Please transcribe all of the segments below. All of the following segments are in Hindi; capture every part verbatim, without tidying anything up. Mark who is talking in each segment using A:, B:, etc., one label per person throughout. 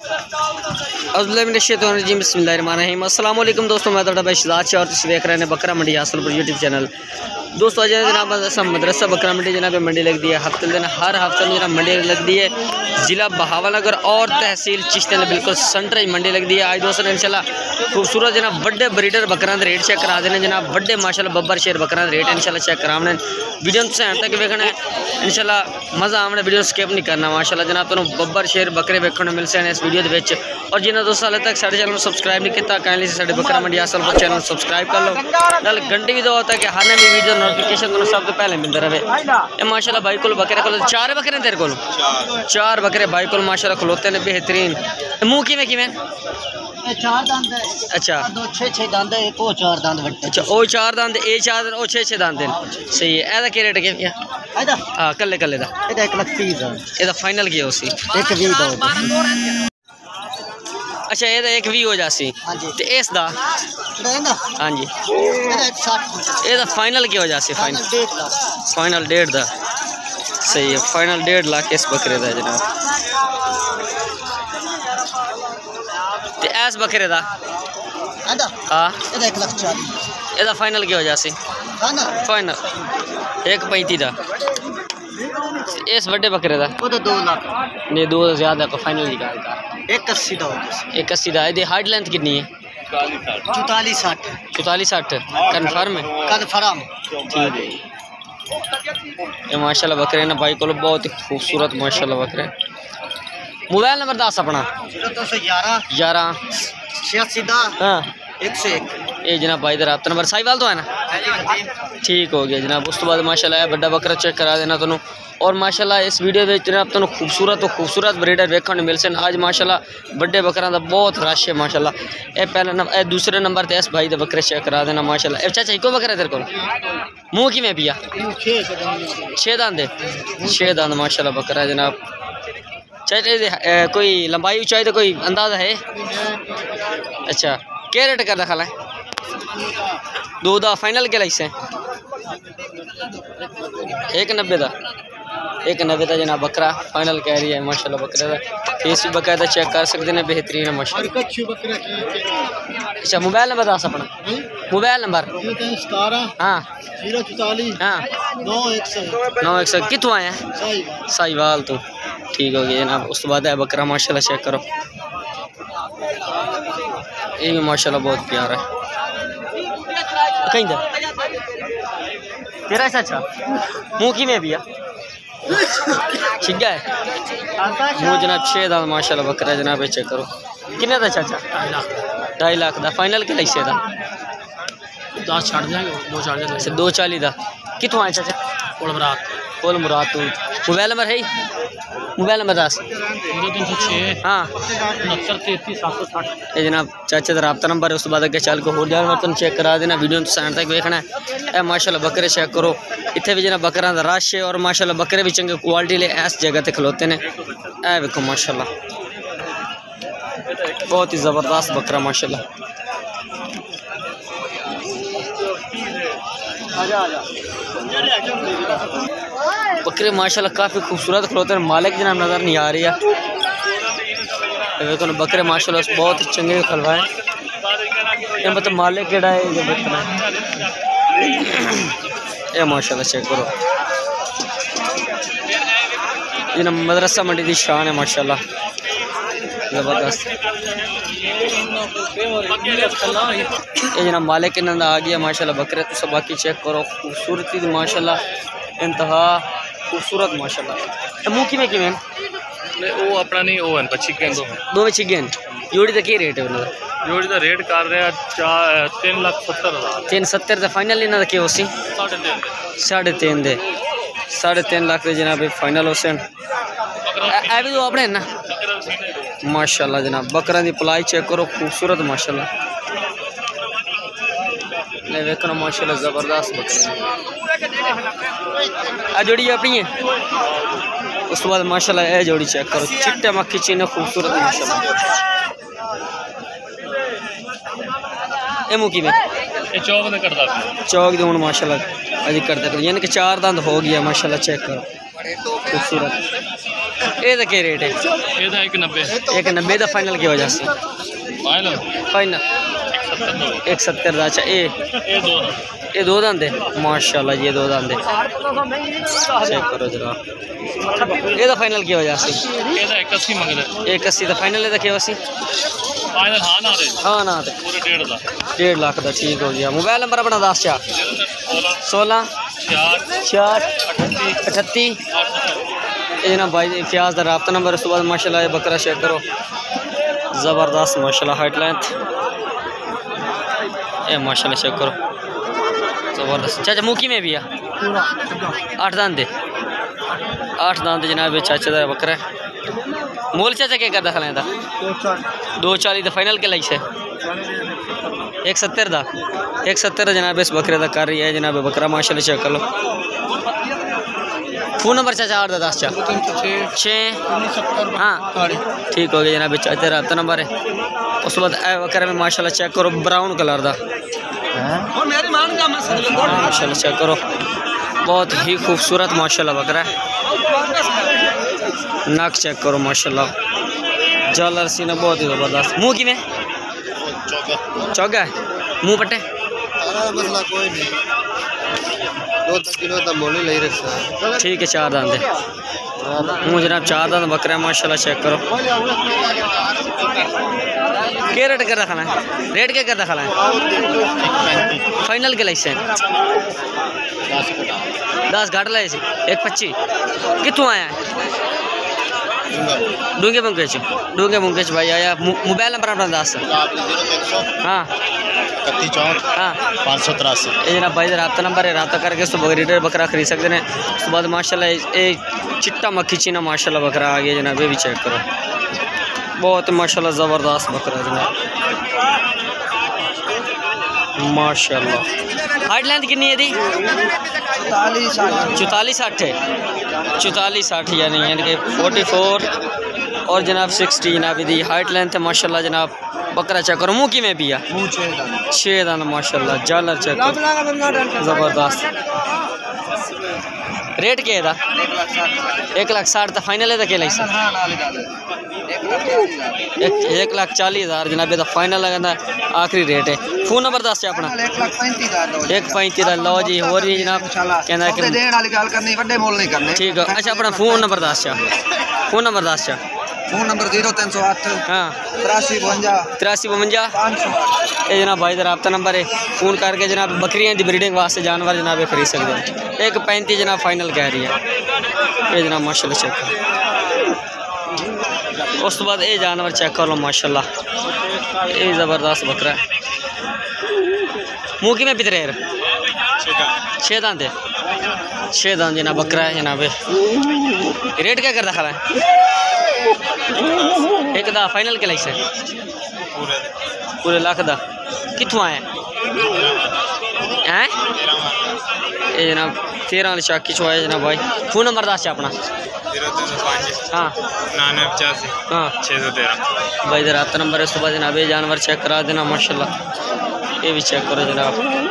A: अस्सलाम वालेकुम दोस्तों, मैं ਤੁਹਾਡਾ भाई शहजाद शाह और तुम देख रहे हैं बकरा मंडी हासलपुर यूट्यूब चैनल। दोस्तों अजय जनाब सब मदरसा बकरा मंडी जनाब मंडी लगती है हफ्ते दिन हर हफ्ते में जनाब मंडी लगती है। ज़िला बहावलनगर और तहसील चिश्ती ने बिल्कुल सेंटर मंडी लगती है। आज दोस्तों इंशाल्लाह खूबसूरत जनाब बड़े ब्रीडर बकरा रेट चेक करा देने जनाब बड़े माशाल्लाह बब्बर शेर बकरा रेट इंशाल्लाह चेक कराने वीडियो तुसें अंत तक वेखना है इंशाल्लाह मज़ा आने वीडियो स्किप नहीं करना माशाल्लाह जनाब तुहानू बब्बर शेर बकरे वेखने मिल सकते हैं इस वीडियो के और जिन्होंने दोस्तों हाले तक साढ़े चैनल सब्सक्राइब नहीं किया काइंडली साढ़े बकरा मंडी हासलपुर चैनल सब्सक्राइब कर लो नाल घंटी भी दो होता है कि हर नवी वीडियो नोटिफिकेशन तुहानू सब तो पहले मिलता रहे। ये माशाल्लाह भाई को बकरे को चार बकरे तेरे को चार बकरे भाई को माशाल्लाह खलोते ने बेहतरीन मुँह किवें किवें
B: चार दंद
A: अच्छा
B: दो छे छे दंद एक ओ चार दंद वट्टे
A: अच्छा ओ चार दंद ए चार ओ छे छे दंद सही है। एदा क्या रेट है
B: एदा
A: हां कल्ले कल्ले दा
B: एदा एक लाख तीस है
A: एदा फाइनल की होसी
B: एक बीस दो
A: अच्छा एदा एक भी हो जासी
B: हां जी
A: ते इस दा हां जी
B: एदा एक साठ
A: एदा फाइनल की हो जासी फाइनल फाइनल डेढ़ दा सही है फाइनल डेढ़ लाख इस बकरे दा जनाब ते ऐस बकरे दा
B: एदा
A: हां
B: एदा एक लाख चालीस
A: एदा फाइनल की हो जासी
B: फाइनल
A: फाइनल एक पैंती दा इस बड़े बकरे दा
B: वो तो दो लाख
A: नहीं दो ज्यादा को फाइनल निकाल का
B: एक अस्सी दा
A: एक अस्सी दा ये हाइट लेंथ कितनी है
B: चौतालीस साठ
A: चौतालीस साठ कन्फर्म है
B: कन्फर्म
A: ठीक है। ये माशाल्लाह बकरे ना भाई को बहुत ही खूबसूरत माशाल्लाह बकरे। मोबाइल नंबर दस अपना
B: जीरो दो सौ ग्यारह
A: ग्यारह
B: छियासी दा
A: हाँ
B: एक सौ एक
A: ये जनाब भाई का रब्ता नंबर साहिवाल तो है ना ठीक हो गया जनाब। उस तो बाद माशाल्लाह बड़ा बकरा चेक करा देना तुहानू और माशाल्लाह इस वीडियो में जनाब तुहानू खूबसूरत तो खूबसूरत ब्रीडर वेखने मिल सन। आज माशाल्लाह बड़े बकरा का बहुत रश है माशाल्लाह। ये पहले नंबर दूसरे नंबर ते इस भाई के बकरे चेक करा देना माशाल्लाह। चाचा इको बकरा तेरे को मुँह किमें पिया छे दंद छे दंद माशाल्लाह बकरा है जनाब। चाचा कोई लंबाई ऊंचाई तो कोई अंदाज़ा है अच्छा क्या रेट कर रखा है दो दा फाइनल के लाइस है एक नब्बे का एक नब्बे का जनाब बकरा फाइनल कह रही है माशाल्लाह बकरे का फेस भी बकायदा चेक कर सकते हैं बेहतरीन है माशाल्लाह। अच्छा मोबाइल नंबर दस अपना मोबाइल नंबर हाँ
B: जीरो चौतालीस
A: हाँ
B: नौ एक सौ
A: नौ एक सौ कितों आए हैं साहिवाल तो ठीक हो गया जनाब। उस तो बाद है बकरा माशाल्लाह चेक करो ये भी माशाल्लाह बहुत प्यारा है कहीं तेरा अच्छा मुँह की में भैया छिगा है मुँह जनाब छे दांत माशाल्लाह बकरा है जनाब। चेक करो किन्ने दा चाचा ढाई लाख का फाइनल के लाइसे दा
C: दस छड़ देंगे दो छड़ देंगे
A: दो चाली का कितों आए चाचा
C: कोल मुराद
A: कोल मुराद तो मोबाइल नंबर है मोबाइल नंबर दस
C: जीरो तीन सौ छः
A: हाँ
C: उनहत्तर तैंतीस सात सौ साठ
A: ये जनाब चाचे का रब्ता नंबर है। उस बाद अगर चल के होर जानवर तुम चेक करा देना वीडियो तुम एंड तक वेखना है। ए माशाल्लाह बकरे चेक करो इतने भी जनाब बकरा का रश है और माशाल्लाह बकरे भी चंगे क्वालिटी ले इस जगह पर खलोते हैं। ए वेखो माशाल्लाह बहुत ही ज़बरदस्त बकरा माशाल्लाह। बकरे माशाल्लाह काफ़ी खूबसूरत खलोते हैं मालिक जनाब नज़र नहीं आ रही है देखो बकरे माशाल्लाह बहुत चंगे खलवाए ये मतलब मालिक केड़ा है ये बकरा ये माशाल्लाह चेक करो ये ना मदरसा मंडी की शान है माशाल्लाह ज़बरदस्त। ये जना मालिक इन्हों आ गया माशाल्लाह बकरे तो सब बाकी चेक करो खूबसूरती माशाल्लाह इंतहा खूबसूरत माशाल्लाह। मुँह किमें किमें
C: वो अपना नहीं वो है चिकन दो
A: दो चिकन जोड़ी का क्या रेट है उन्होंने
C: जोड़ी का रेट कर रहे हैं चार तीन लाख सत्तर हज़ार
A: तीन सत्तर का फाइनल इन्हों का क्या हो सी
C: साढ़े तीन
A: साढ़े तीन दे साढ़े तीन लाख के जनाब फाइनल हो सन ए भी तो अपने ना माशाल्लाह जनाब बकरा की पलाई चेक करो खूबसूरत माशाल्लाह ले वेखना माशाल्लाह ज़बरदस्त बकरा आ जोड़ी अपनी है। उस तो बाद माशाल्लाह ए जोड़ी चेक करो चिट्टे मक्खी चीने खूबसूरत माशाल्लाह। ए मुकी में
C: चौक दे करदा
A: चौक दे हुण माशाल्लाह अजी करदा यानी कि चार दंद हो गया माशाल्लाह चेक करो खूबसूरत। ये क्या रेट है?
C: ये था एक नब्बे
A: एक नब्बे का फाइनल की वजह से
C: फाइनल
A: फाइनल एक सत्तर का। अच्छा ये
C: ये दो
A: ये दो दांदे माशाल्लाह, ये दो दांदे चेक करो जरा। ये तो फाइनल की वजह से
C: ये था एक अस्सी मंगल
A: एक अस्सी का फाइनल है। क्या अस्सी
C: फाइनल हाँ ना दे
A: हाँ ना दे
C: पूरे डेढ़ लाख
A: डेढ़ लाख का। ठीक हो गया। मोबाइल नंबर अपना दस चार सोलह
C: चार
A: चार अठत्ती ये ना भाई फ्याज का रबता नंबर। उस बाद माशाल्लाह ये बकरा चेक करो, ज़बरदस्त माशाल्लाह हाइट लेंथ ये माशाल्लाह चेक करो ज़बरदस्त। चाचा मुकी में भी है आठ दांत दे आठ दांत जनाब चाचा का बकरा है। मोल चाचा क्या करता खिलाया था? दो चालीस का फाइनल के लाइक से एक सत्तर का एक सत्तर जनाब इस बकरे का कर रही है जनाब बकरा माशाल्लाह चेक कर लो। फ़ोन नंबर चाचा आठ दस चार छः हाँ ठीक हो गया जनाब चाचा रबता नंबर है। उस बाद ए बकरा में माशाल्लाह चेक करो ब्राउन कलर का माशाल्लाह चेक करो, बहुत ही खूबसूरत माशाल्लाह बकरा है। नाक चेक करो माशाल्लाह, जालर सीना बहुत ही ज़बरदस्त। मुँह की में चौगा है मुँह पट्टे
B: मसला कोई नहीं, दो तक किलो तक मोली ले रखा है।
A: ठीक है चार दांत है मुँह जनाब चार दांत बकरा है माशाल्लाह चेक करो। क्या रेट कर रखा है? रेट क्या कर रखा है? फाइनल के लाइस है दस घाट लाए से एक पच्ची कितों आया है? डूंगे बुंके डूंगे बुंके भाई आया। मोबाइल नंबर अपना दस हाँ
B: इकतीस चौंठ
A: हाँ
B: पाँच सौ तिरासी
A: ये जनाब भाई का रबता नंबर है, रबता करके उस बकरी बकरा खरीद सकते हैं। उसके बाद माशाल्लाह ये चिट्टा मक्खी चीना माशाल्लाह बकरा आ गया जनाब, ये भी चेक करो बहुत माशाल्लाह ज़बरदस्त बकरा जनाब माशाल्लाह। हाइट लेंथ कितनी है दी? चौतालीस साठ है चौतालीस साठ यानी यानी कि फोर्टी फोर और जनाब सिक्सटी जनाब दी हाइट लेंथ है माशाल्लाह जनाब। बकरा चेक करो मुँह की में भी है छः दाना माशाल्लाह, जालर चेक करो ज़बरदस्त। रेट क्या है? एक लाख साठ था फाइनल है। क्या लाइस एक एक लाख चालीस हज़ार जनाब ये फाइनल लगता है, आखिरी रेट है। फ़ोन नंबर दस है अपना एक पैंती का लो जी और भी जनाब कहना ठीक है। अच्छा अपना फ़ोन नंबर दस फ़ोन नंबर दस
B: फोन नंबर जीरो तीन सौ अठ
A: हाँ
B: तिरासी बवंजा
A: तिरासी बवंजा
B: पाँच सौ
A: ये जनाब भाई का रबता नंबर है। फ़ोन करके जनाब बकरियां दी ब्रीडिंग वास्ते जानवर जनाब ये खरीद सकते हैं। एक पैंती जनाब फाइनल कह रही है ये जनाब माशाल्लाह चेक करो। उस बाद ये जानवर चेक कर लो माशाल्लाह, ये ज़बरदस्त बकरा है। मुँह की में पितरेर छः दांत है छः दांत जनाब बकरा है जनाब। रेट क्या कर रखा है? एक दा फाइनल के लाइस है पूरे लाख दा। कितों आया हैं ये जनाब? तेरह वाले चाकी चो आया जनाब भाई। फ़ोन नंबर दस अपना हाँ
C: नानवे पचासी
A: हाँ
C: छः सौ तेरह
A: भाई इधर रबता नंबर है। उस बाद जनाब ये जानवर चेक करा देना माशाल्लाह, ये भी चेक करो जनाब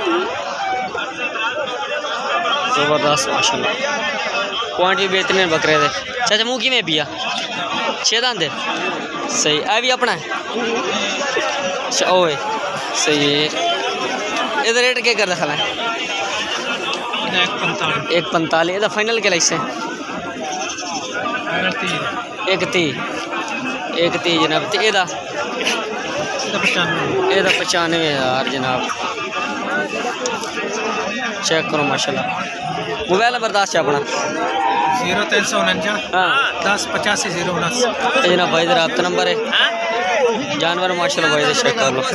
A: ज़बरदस्त माशाल्लाह। क्वांटिटी बेहतरीन बकरे थे। चाचा मुँह की में भी है छः दांत है सही है भी अपना है ओए सही है। इधर रेट क्या कर रखा है? एक पैंतालीस इधर फाइनल के लाइस है एक ती एक ती जनाब एदा एदा पचानवे हज़ार जनाब चेक करो माशाल्लाह। मोबाइल नंबर दस है अपना
B: जीरो तीन सौ उनंजा
A: हाँ
B: दस पचासी जीरो उन्नीस
A: ये जनाब भाई का रबता नंबर है। जानवर माशाल्लाह भाई से चेक कर लो।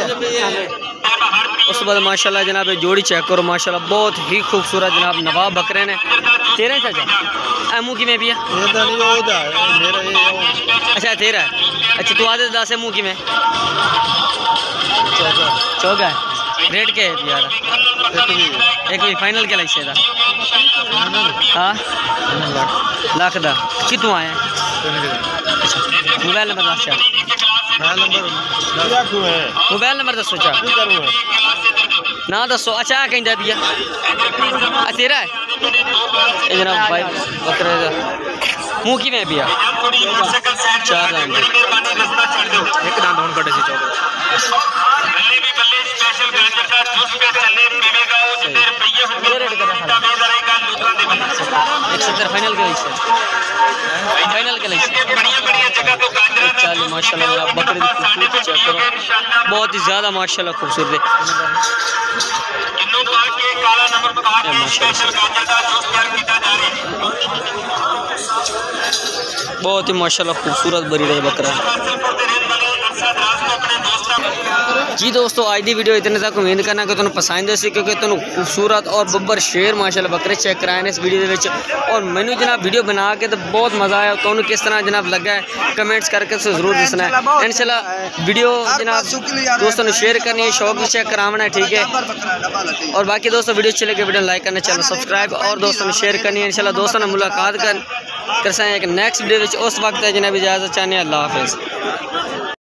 A: उस बाद माशाल्लाह जनाब जोड़ी चेक करो माशाल्लाह, बहुत ही खूबसूरत जनाब नवाब बकरे ने। तेरह चाचा मुँह की में भी है अच्छा तेरह है अच्छा तू आधे दस है मुँह की में चौका है। रेट क्या है यार? एक भी फाइनल के लाइस है हाँ लाख दा। कितों आए अच्छा मोबाइल नंबर दस मोबाइल नंबर दसो चार ना दसो अच्छा कहीं पिया तेरा है ये जनाब भाई बकरे का मुँह की में पिया चार दांत
C: एक दांत होने कटे से चौक
A: एक सत्तर फाइनल के लिए फाइनल के लिए चालीस माशाल्लाह बकरे की खूबसूरती चेक करो बहुत ही ज़्यादा माशाल्लाह खूबसूरत है बहुत ही माशाल्लाह खूबसूरत बरीड है बकरा। जी दोस्तों आज की वीडियो इतने तक उम्मीद करना कि तुम्हें पसंद है क्योंकि तुम्हें खूबसूरत और बब्बर शेर माशाल्लाह बकरे चेक कराए ने इस वीडियो के और मैंने जनाब वीडियो बना के तो बहुत मज़ा आया तो किस तरह जनाब लगा है कमेंट्स करके ज़रूर दसना है इंशाल्लाह वीडियो जनाब दोस्तों ने शेयर करनी है शौक भी चेक कराना है ठीक है और बाकी दोस्तों वीडियो अच्छी लगे वीडियो लाइक करना चैनल सब्सक्राइब और दोस्तों ने शेयर करनी है इंशाल्लाह दोस्तों ने मुलाकात कर कर एक नेक्स्ट वीडियो उस वक्त जनाब इजाज़त चाहने अल्लाह हाफिज़।